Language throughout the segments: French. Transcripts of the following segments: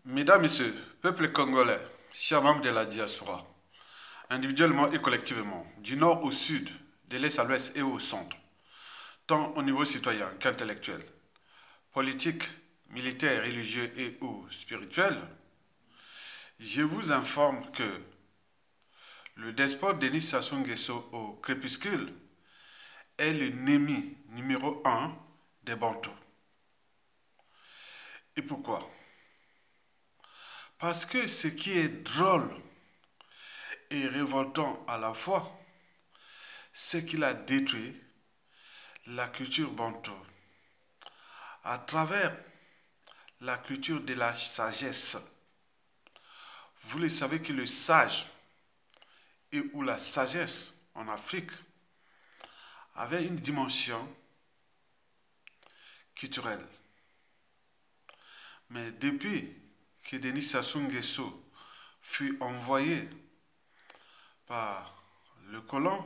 Mesdames, Messieurs, peuple congolais, chers membres de la diaspora, individuellement et collectivement, du nord au sud, de l'est à l'ouest et au centre, tant au niveau citoyen qu'intellectuel, politique, militaire, religieux et ou spirituel, je vous informe que le despote Denis Sassou Nguesso au crépuscule est l'ennemi numéro un des Bantous. Et pourquoi? Parce que ce qui est drôle et révoltant à la fois, c'est qu'il a détruit la culture bantou à travers la culture de la sagesse. Vous le savez que le sage et ou la sagesse en Afrique avait une dimension culturelle. Mais depuis que Denis Sassou Nguesso fut envoyé par le colon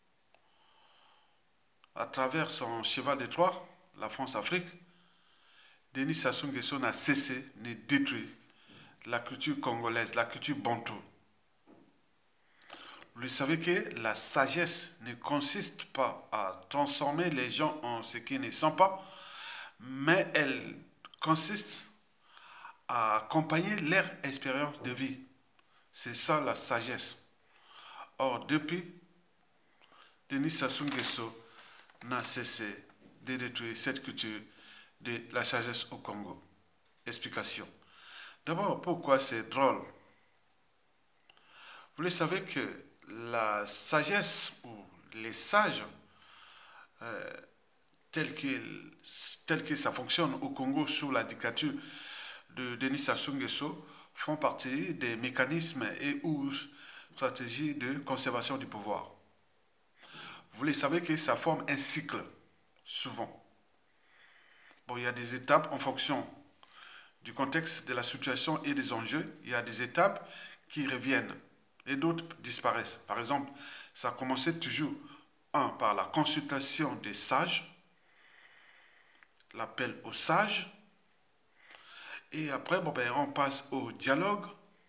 à travers son cheval de Troie, la France-Afrique, Denis Sassou Nguesso n'a cessé de détruire la culture congolaise, la culture bantou. Vous savez que la sagesse ne consiste pas à transformer les gens en ce qu'ils ne sont pas, mais elle consiste à accompagner leur expérience de vie. C'est ça la sagesse. Or, depuis, Denis Sassou Nguesso n'a cessé de détruire cette culture de la sagesse au Congo. Explication. D'abord, pourquoi c'est drôle? Vous le savez que la sagesse ou les sages, tels que ça fonctionne au Congo sous la dictature de Denis Sassou Nguesso, font partie des mécanismes et ou stratégies de conservation du pouvoir. Vous le savez que ça forme un cycle, souvent. Bon, il y a des étapes en fonction du contexte de la situation et des enjeux. Il y a des étapes qui reviennent et d'autres disparaissent. Par exemple, ça a commencé toujours, par la consultation des sages, l'appel aux sages, et après, on passe au dialogue.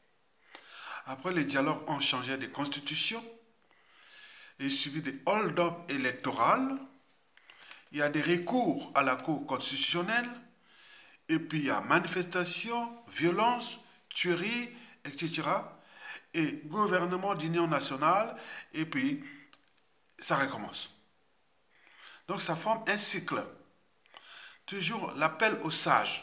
Après, les dialogues ont changé de constitution et suivi des hold-up électorales. Il y a des recours à la Cour constitutionnelle, et puis il y a manifestation, violence, tuerie, etc. Et gouvernement d'union nationale, et puis ça recommence. Donc ça forme un cycle. Toujours l'appel aux sages.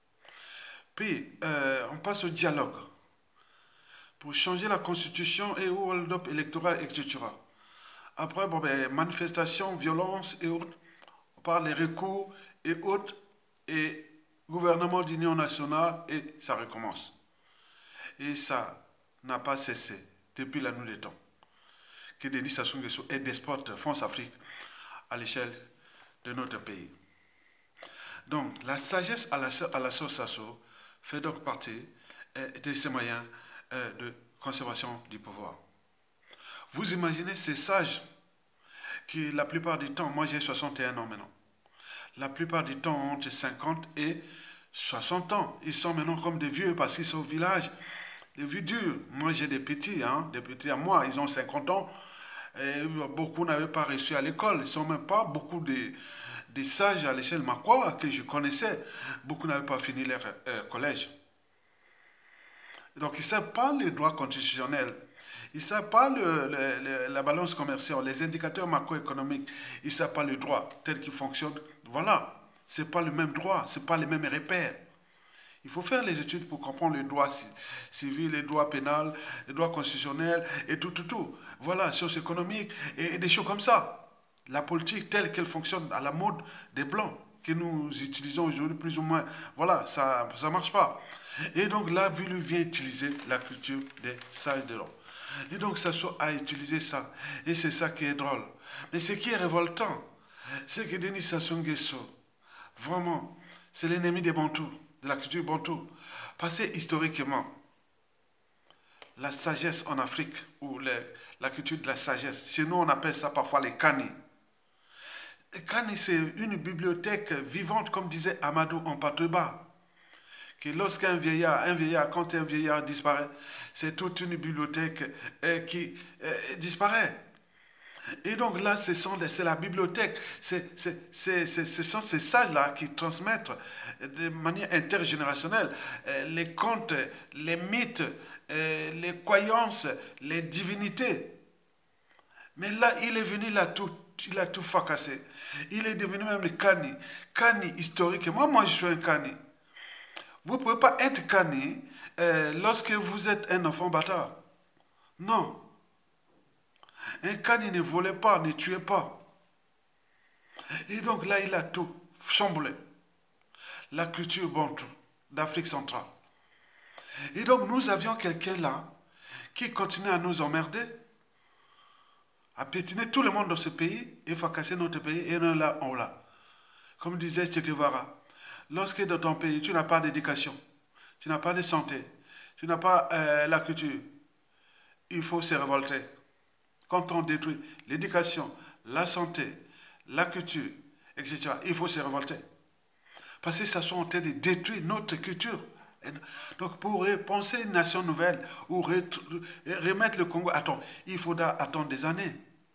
Puis on passe au dialogue pour changer la constitution et au hold-up électoral, etc. Après, manifestation, violence et autres. On parle des recours et autres, et gouvernement d'union nationale, et ça recommence. Et ça n'a pas cessé depuis la nuit des temps. Que Denis Sassou Nguesso est despote France-Afrique à l'échelle de notre pays. Donc, la sagesse à la sauce Sassou fait donc partie de ces moyens de conservation du pouvoir. Vous imaginez ces sages qui, la plupart du temps, moi j'ai 61 ans maintenant, la plupart du temps ont entre 50 et 60 ans. Ils sont maintenant comme des vieux parce qu'ils sont au village. Des vieux durs. Moi j'ai des petits à moi, ils ont 50 ans. Et beaucoup n'avaient pas reçu à l'école. Ils ne sont même pas beaucoup de sages à l'échelle Makwa que je connaissais. Beaucoup n'avaient pas fini leur collège. Donc ils ne savent pas les droits constitutionnels. Ils ne savent pas la balance commerciale, les indicateurs macroéconomiques. Ils ne savent pas le droit tel qu'il fonctionne. Voilà, ce n'est pas le même droit, ce n'est pas les mêmes repères. Il faut faire les études pour comprendre les droits civils, les droits pénals, les droits constitutionnels et tout. Voilà, socio-économique et des choses comme ça. La politique telle qu'elle fonctionne à la mode des Blancs que nous utilisons aujourd'hui plus ou moins, voilà, ça ne marche pas. Et donc là, Vulu vient utiliser la culture des sages de l'homme. Et donc Sassou a utilisé ça. Et c'est ça qui est drôle. Mais ce qui est révoltant, c'est que Denis Sassou Nguesso, vraiment, c'est l'ennemi des Bantous, de la culture bantou. Parce que historiquement, la sagesse en Afrique, ou la culture de la sagesse, chez nous on appelle ça parfois les Kani. Les Kani, c'est une bibliothèque vivante, comme disait Amadou en Pateba, que lorsqu'un vieillard, quand un vieillard disparaît, c'est toute une bibliothèque qui disparaît. Et donc là, c'est la bibliothèque, ce sont ces sages-là qui transmettent de manière intergénérationnelle les contes, les mythes, les croyances, les divinités. Mais là, il est venu, il a tout fracassé. Il est devenu même le Kani historique. Moi, je suis un Kani. Vous ne pouvez pas être Kani lorsque vous êtes un enfant bâtard. Non. Un Kani ne volait pas, ne tuait pas. Et donc là, il a tout chamboulé. La culture bantou d'Afrique centrale. Et donc nous avions quelqu'un là qui continuait à nous emmerder, à piétiner tout le monde dans ce pays et fracasser notre pays et on là, on là. Comme disait Che Guevara, lorsque dans ton pays tu n'as pas d'éducation, tu n'as pas de santé, tu n'as pas la culture, il faut se révolter. Quand on détruit l'éducation, la santé, la culture, etc., il faut se révolter. Parce que ça sont en train de détruire notre culture. Donc pour penser une nation nouvelle ou remettre le Congo, il faudra attendre des années.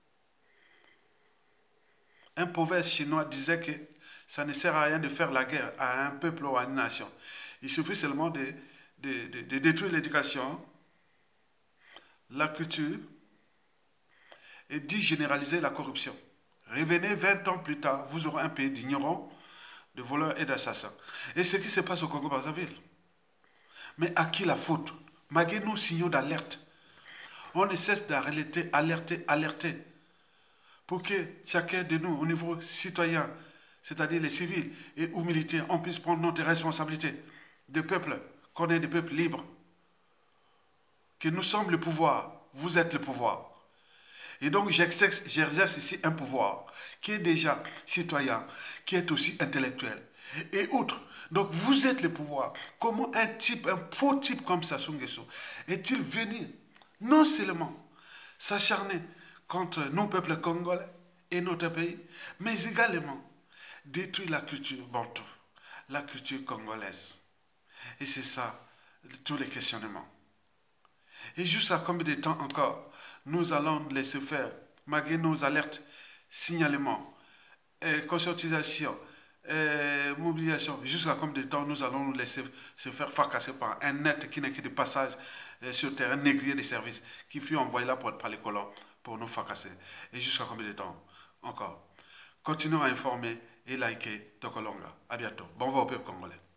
Un proverbe chinois disait que ça ne sert à rien de faire la guerre à un peuple ou à une nation. Il suffit seulement de détruire l'éducation, la culture et d'y généraliser la corruption. Revenez 20 ans plus tard, vous aurez un pays d'ignorants, de voleurs et d'assassins. Et ce qui se passe au Congo-Brazzaville. Mais à qui la faute? Malgré nos signaux d'alerte, on ne cesse alerter, pour que chacun de nous, au niveau citoyen, c'est-à-dire les civils et ou militaires, on puisse prendre notre responsabilité de peuple, qu'on est des peuples libres. Que nous sommes le pouvoir, vous êtes le pouvoir. Et donc j'exerce ici un pouvoir qui est déjà citoyen, qui est aussi intellectuel et autres. Donc vous êtes le pouvoir. Comment un faux type comme Sassou Nguesso est-il venu non seulement s'acharner contre nos peuples congolais et notre pays, mais également détruire la culture bantou, la culture congolaise. Et c'est ça, tous les questionnements. Et jusqu'à combien de temps encore nous allons laisser faire, malgré nos alertes, signalements, conscientisation, mobilisation, jusqu'à combien de temps nous allons nous laisser se faire fracasser par un être qui n'est que de passage sur terre, un négrier de service qui fut envoyé là par les colons pour nous fracasser. Et jusqu'à combien de temps encore? Continuons à informer et liker Tokolonga. À bientôt. Bon vent au peuple congolais.